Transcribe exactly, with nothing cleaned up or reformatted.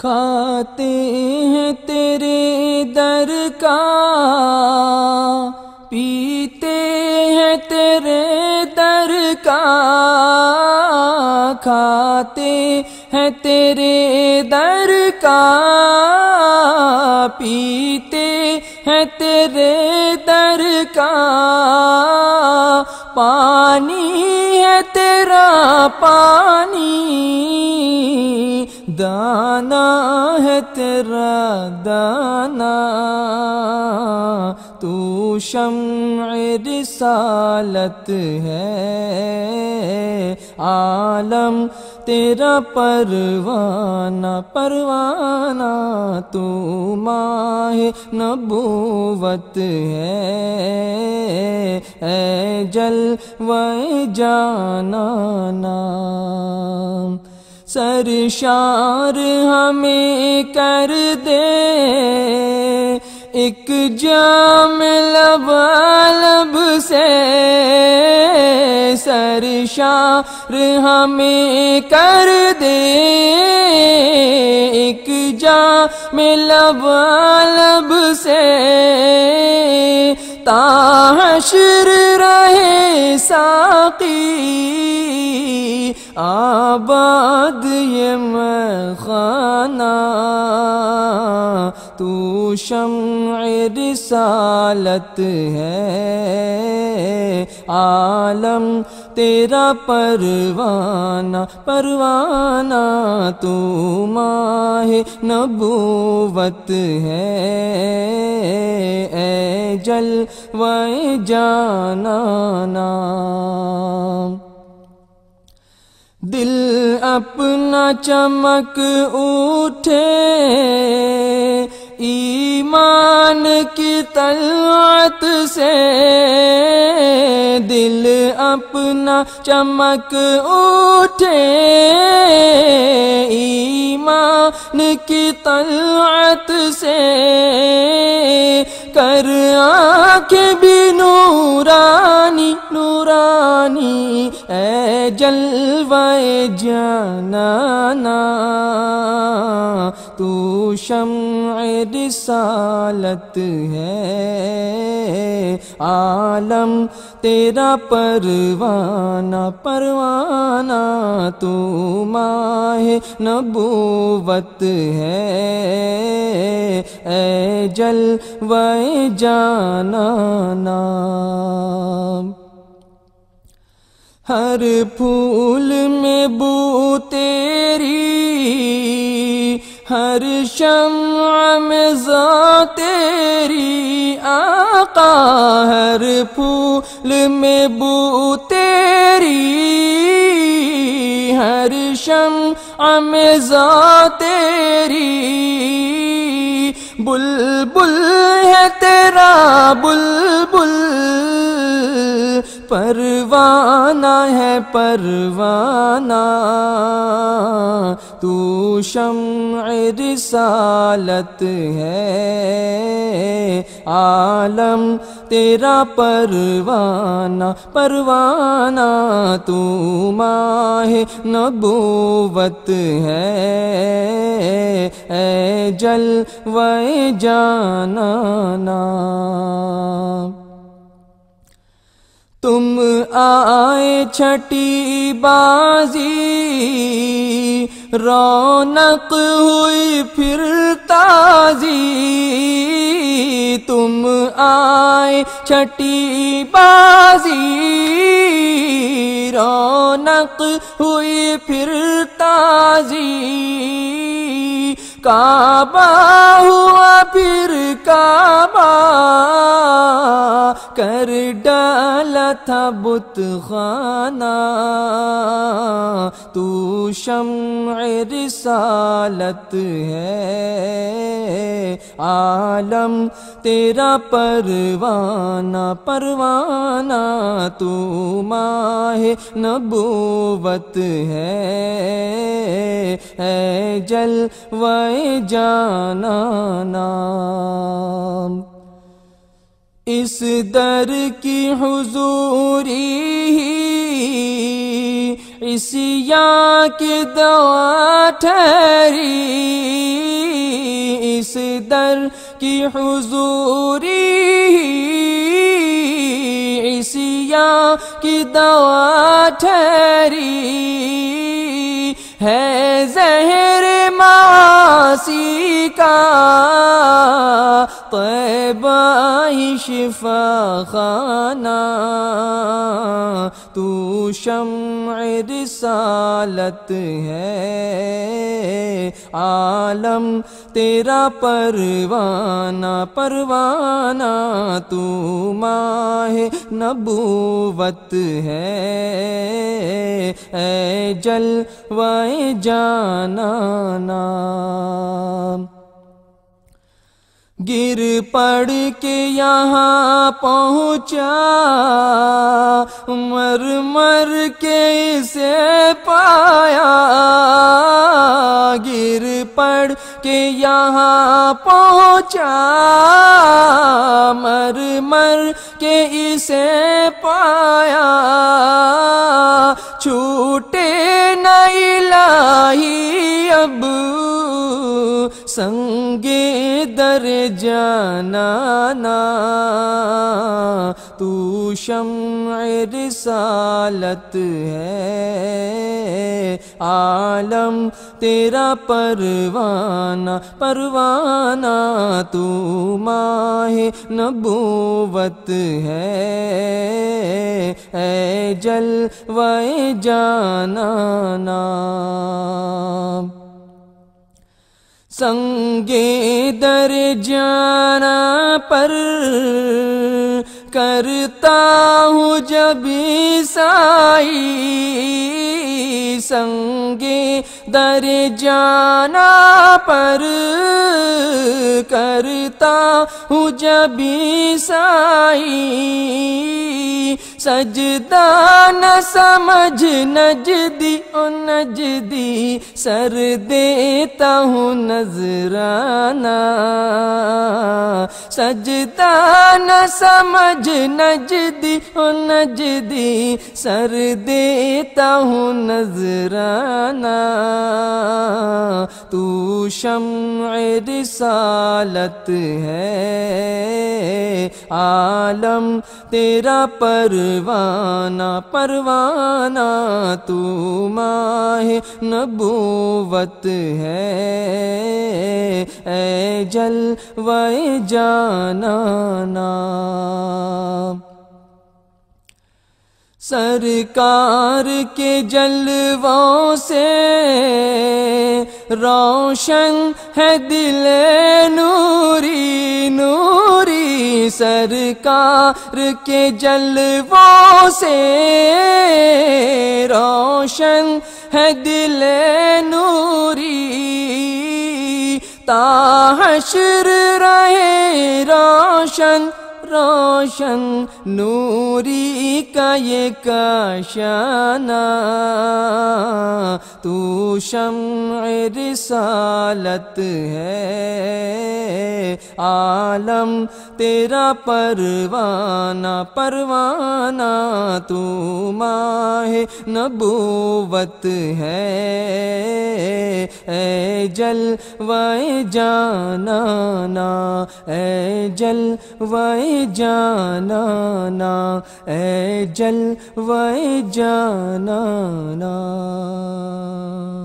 کھاتے ہیں تیرے در کا، پیتے ہیں تیرے در کا، کھاتے ہیں تیرے در کا، پیتے ہیں تیرے در کا، پانی ہے تیرا پانی، دانا ہے تیرا دانا، تو شمع رسالت ہے، عالم تیرا پروانہ پروانہ، تو ماہ نبوت ہے، اے جلوہ جانانا، سرشار ہمیں کر دے ایک جام لبالب سے، سرشار ہمیں کر دے ایک جام لبالب سے، تا حشر رہے ساقی آباد یہ میخانہ، تو شمع رسالت ہے، عالم تیرا پروانہ پروانہ، تو ماہ نبوت ہے، اے جلوہ جانانا، دل اپنا چمک اٹھے ایمان کی طلعت سے، دل اپنا چمک اٹھے ایمان کی طلعت سے، کر آنکھیں بھی نورانی نورانی، اے جلوہ جانانا، تو شمع رسالت ہے، عالم تیرا پروانہ پروانہ، تو ماہ نبوت ہے، اے جلوہ جانانا، ہر پھول میں بو تیری، ہر شمع میں ذات تیری آقا، ہر پھول میں بو تیری، ہر شمع میں ذات تیری، بلبل ہے تیرا بلبل، پروانہ ہے پروانہ، تو شمع رسالت ہے، عالم تیرا پروانہ پروانہ، تو ماہ نبوت ہے، اے جلوہ جانانا، تم آئے چھٹی بازی، رونق ہوئی پھر تازی، تم آئے چھٹی بازی، رونق ہوئی پھر تازی، کعبہ ہوا پھر کعبہ، کر ڈالا تھا بت خانہ، تو شمع رسالت ہے، عالم تیرا پروانہ پروانہ، تو ماہ نبوت ہے، اے جلوہ جانانا، اس در کی حضوری عصیاں کی دوا ٹھہری، اس در کی حضوری عصیاں کی دوا ٹھہری، ہے زہر معاصی کا طیبہ ہی شفا خانہ، تو شمع رسالت ہے، عالم تیرا پروانہ پروانہ، تو ماہ نبوت ہے، اے جلوہ جانانا۔ گر پڑ کے یہاں پہنچا، مر مر کے اسے پایا، گر پڑ کے یہاں پہنچا، مر مر کے اسے پایا، چھوٹے نہ الہی اب سنگے در جانانا، تو شمع رسالت ہے، عالم تیرا پروانہ پروانہ، تو ماہ نبوت ہے، اے جلوہ جانانا۔ سنگے در جانا پر کرتا ہوں جب سائی، سنگے در جانا پر کرتا ہوں جب سائی، سجدہ نہ سمجھ نجدی او نجدی، سر دیتا ہوں نذرانہ، سجدہ نہ سمجھ نجدی او نجدی، سر دیتا ہوں نذرانہ، تو شمع رسالت ہے، عالم تیرا پروانہ پروانہ، تو ماہ نبوت ہے، اے جلوہ جانانا۔ سرکار کے جلووں سے روشن ہے دل نوری نوری، سرکار کے جلووں سے روشن ہے دل نوری، تا حشر رہے روشن روشن نوری کا یہ کاشانہ، تو شمع رسالت ہے، عالم تیرا پروانہ پروانہ، تو ماہ نبوت ہے، اے جلوہ جانانا، اے جلوہ جانانا، اے جلوہ جانانا۔